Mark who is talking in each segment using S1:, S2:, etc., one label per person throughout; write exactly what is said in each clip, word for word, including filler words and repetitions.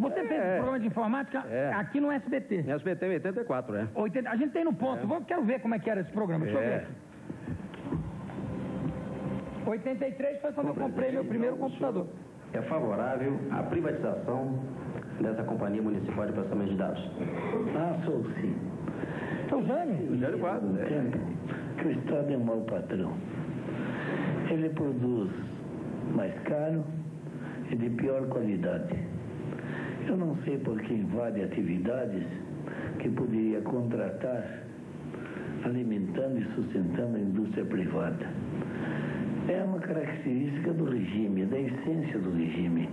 S1: Você
S2: é,
S1: fez um programa de informática
S2: é.
S1: aqui no S B T.
S2: No S B T em oitenta e quatro, é.
S1: oitenta, a gente tem no ponto. É. Vou, quero ver como é que era esse programa. Deixa
S2: é.
S1: eu ver aqui. oitenta e três foi quando eu comprei meu primeiro computador.
S3: É favorável à privatização dessa Companhia Municipal de Processamento de Dados?
S4: Ah, sou sim.
S1: É o Jânio?
S2: O Jânio Quadros.
S4: No tempo que o Estado é mau patrão. Ele produz mais caro e de pior qualidade. Eu não sei por que invade atividades que poderia contratar, alimentando e sustentando a indústria privada. É uma característica do regime, da essência do regime.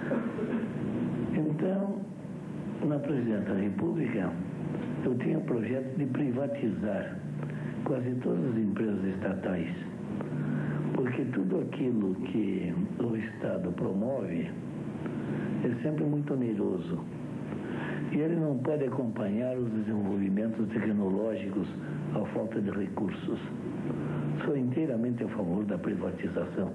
S4: Então, na Presidência da República, eu tinha o projeto de privatizar quase todas as empresas estatais, porque tudo aquilo que o Estado promove é sempre muito oneroso. E ele não pode acompanhar os desenvolvimentos tecnológicos à falta de recursos. Sou inteiramente a favor da privatização.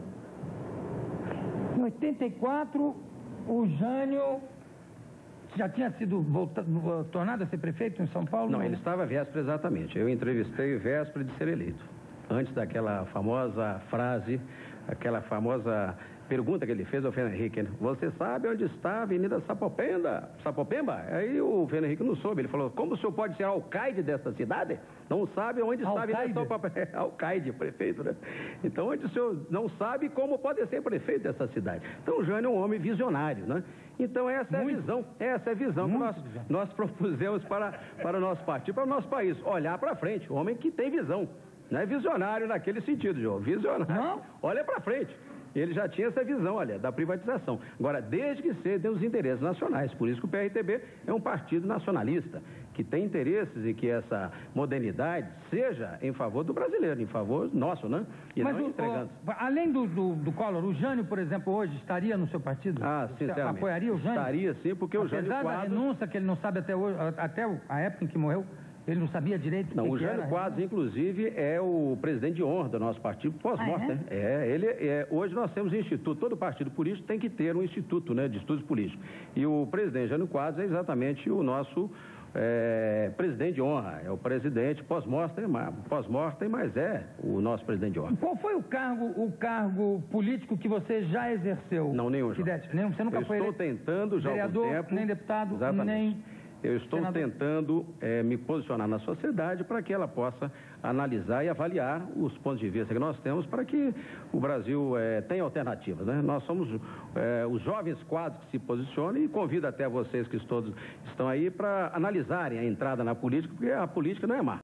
S1: Em oitenta e quatro, o Jânio já tinha sido voltado, tornado a ser prefeito em São Paulo?
S2: Não, ele estava véspera exatamente. Eu entrevistei véspera de ser eleito. Antes daquela famosa frase, aquela famosa pergunta que ele fez ao Fernando Henrique, né? Você sabe onde está a Avenida Sapopemba? Sapopemba? Aí o Fernando Henrique não soube. Ele falou, como o senhor pode ser alcaide dessa cidade? Não sabe onde está a Avenida Sapopemba? Alcaide, prefeito, né? Então, onde o senhor não sabe como pode ser prefeito dessa cidade? Então, o Jânio é um homem visionário, né? Então, essa Muito. é a visão, essa é a visão Muito que nós, nós propusemos para, para o nosso partido, para o nosso país. Olhar para frente, um homem que tem visão. Não é visionário naquele sentido, João. Visionário. Não? Olha para frente. Ele já tinha essa visão, olha, da privatização. Agora, desde que cedem os interesses nacionais. Por isso que o P R T B é um partido nacionalista, que tem interesses e que essa modernidade seja em favor do brasileiro, em favor nosso, né? E
S1: Mas
S2: não
S1: o,
S2: entregando.
S1: O, além do, do, do Collor, o Jânio, por exemplo, hoje estaria no seu partido?
S2: Ah, sinceramente.
S1: Apoiaria o Jânio?
S2: Estaria, sim, porque
S1: Apesar
S2: o Jânio Quadros...
S1: Apesar da renúncia que ele não sabe até hoje, até a época em que morreu, ele não sabia direito
S2: Não,
S1: o
S2: o Jânio Quadros, inclusive, é o presidente de honra do nosso partido pós-morte,
S1: ah,
S2: né? É, ele é, hoje nós temos um instituto, todo partido político tem que ter um instituto, né, de estudos políticos. E o presidente Jânio Quadros é exatamente o nosso é, presidente de honra, é o presidente pós-mortem, pós-mortem, mas é o nosso presidente de honra.
S1: Qual foi o cargo, o cargo político que você já exerceu?
S2: Não, nenhum, João.
S1: Nenhum, você nunca
S2: Eu
S1: foi
S2: estou tentando já há algum tempo...
S1: nem deputado,
S2: exatamente.
S1: nem...
S2: Eu estou Senador. tentando é, me posicionar na sociedade para que ela possa analisar e avaliar os pontos de vista que nós temos para que o Brasil é, tenha alternativas, né? Nós somos é, os jovens quadros que se posicionam e convido até vocês que todos estão aí para analisarem a entrada na política, porque a política não é má.